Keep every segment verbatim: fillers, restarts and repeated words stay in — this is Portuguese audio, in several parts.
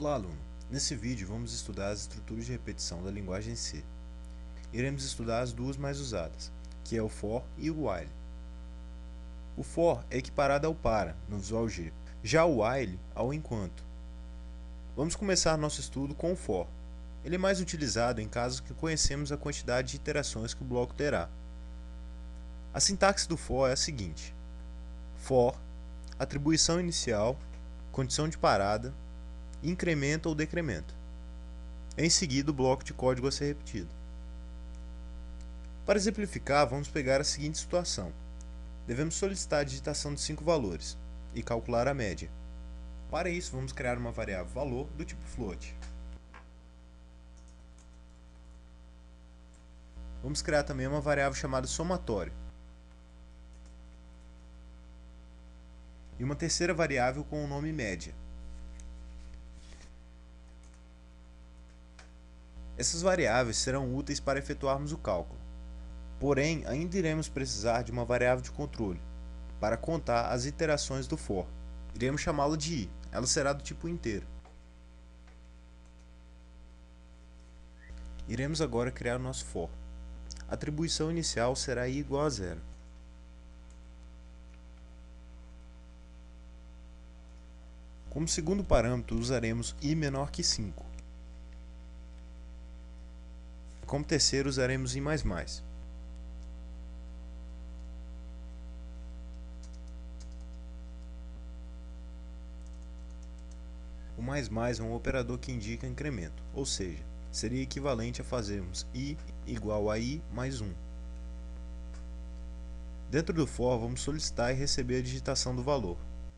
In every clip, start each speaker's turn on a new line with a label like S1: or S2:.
S1: Olá, aluno! Nesse vídeo vamos estudar as estruturas de repetição da linguagem C. Iremos estudar as duas mais usadas, que é o for e o while. O for é equiparado ao para, no Visual G, já o while ao enquanto. Vamos começar nosso estudo com o for. Ele é mais utilizado em casos que conhecemos a quantidade de iterações que o bloco terá. A sintaxe do for é a seguinte: for, atribuição inicial, condição de parada, incremento ou decremento. Em seguida, o bloco de código a ser repetido. Para exemplificar, vamos pegar a seguinte situação. Devemos solicitar a digitação de cinco valores e calcular a média. Para isso, vamos criar uma variável valor do tipo float. Vamos criar também uma variável chamada somatório. E uma terceira variável com o nome média. Essas variáveis serão úteis para efetuarmos o cálculo. Porém, ainda iremos precisar de uma variável de controle para contar as iterações do for. Iremos chamá-la de i. Ela será do tipo inteiro. Iremos agora criar o nosso for. A atribuição inicial será i igual a zero. Como segundo parâmetro, usaremos i menor que cinco. Como terceiro, usaremos i mais mais. O mais mais é um operador que indica incremento, ou seja, seria equivalente a fazermos i igual a i mais um. Dentro do for, vamos solicitar e receber a digitação do valor.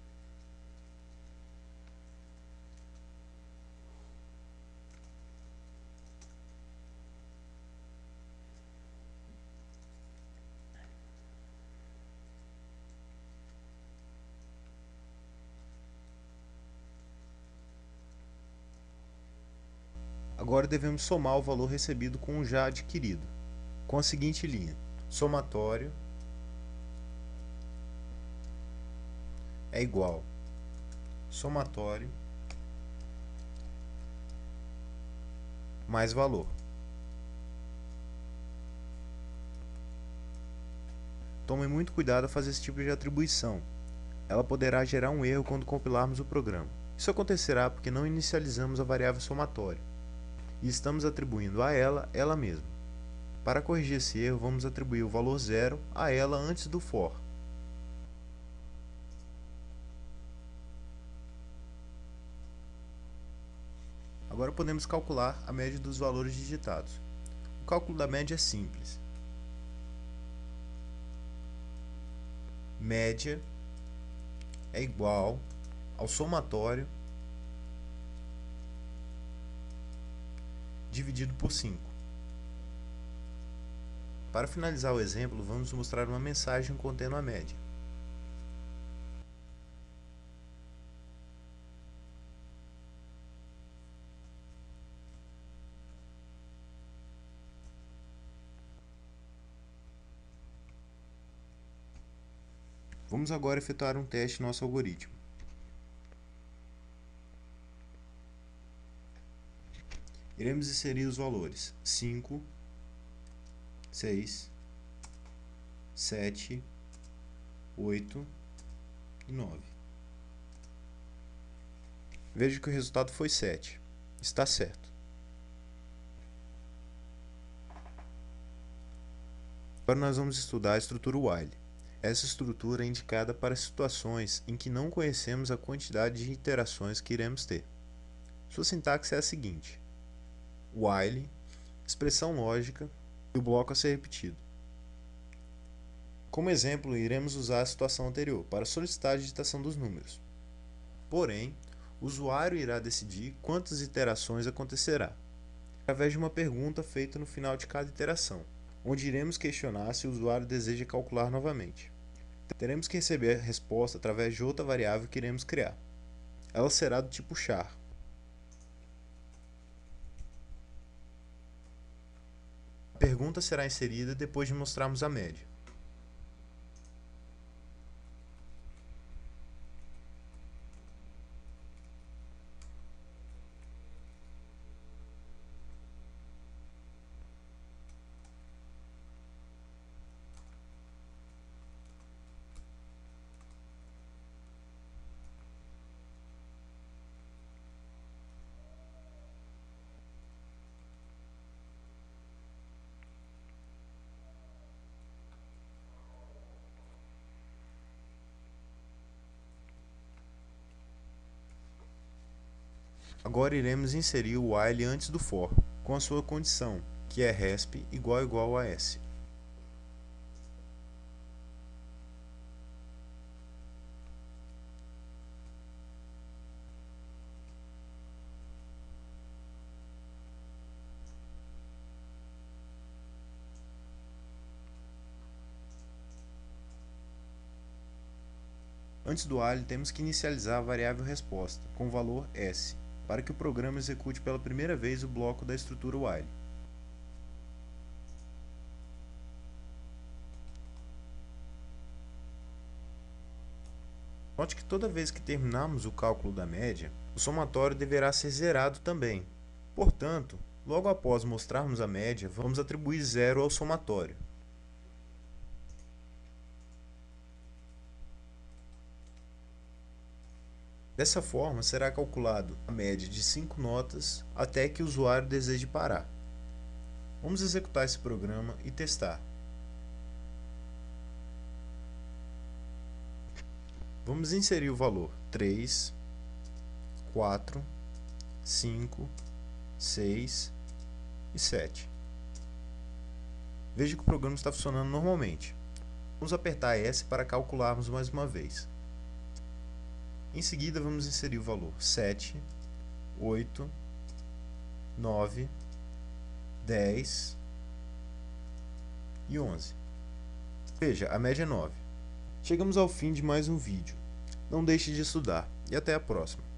S1: Agora devemos somar o valor recebido com o já adquirido, com a seguinte linha: somatório é igual somatório mais valor. Tome muito cuidado a fazer esse tipo de atribuição. Ela poderá gerar um erro quando compilarmos o programa. Isso acontecerá porque não inicializamos a variável somatório e estamos atribuindo a ela ela mesma. Para corrigir esse erro, vamos atribuir o valor zero a ela antes do for. Agora podemos calcular a média dos valores digitados. O cálculo da média é simples. Média é igual ao somatório dividido por cinco. Para finalizar o exemplo, vamos mostrar uma mensagem contendo a média. Vamos agora efetuar um teste no nosso algoritmo. Iremos inserir os valores cinco, seis, sete, oito e nove. Veja que o resultado foi sete. Está certo. Agora nós vamos estudar a estrutura while. Essa estrutura é indicada para situações em que não conhecemos a quantidade de iterações que iremos ter. Sua sintaxe é a seguinte: while, expressão lógica e o bloco a ser repetido. Como exemplo, iremos usar a situação anterior para solicitar a digitação dos números. Porém, o usuário irá decidir quantas iterações acontecerá, através de uma pergunta feita no final de cada iteração, onde iremos questionar se o usuário deseja calcular novamente. Teremos que receber a resposta através de outra variável que iremos criar. Ela será do tipo char. A pergunta será inserida depois de mostrarmos a média. Agora iremos inserir o while antes do for, com a sua condição, que é resp igual igual a s. Antes do while, temos que inicializar a variável resposta, com o valor s, para que o programa execute pela primeira vez o bloco da estrutura while. Note que toda vez que terminarmos o cálculo da média, o somatório deverá ser zerado também. Portanto, logo após mostrarmos a média, vamos atribuir zero ao somatório. Dessa forma, será calculado a média de cinco notas até que o usuário deseje parar. Vamos executar esse programa e testar. Vamos inserir o valor três, quatro, cinco, seis e sete. Veja que o programa está funcionando normalmente. Vamos apertar S para calcularmos mais uma vez. Em seguida, vamos inserir o valor sete, oito, nove, dez e onze. Veja, a média é nove. Chegamos ao fim de mais um vídeo. Não deixe de estudar e até a próxima.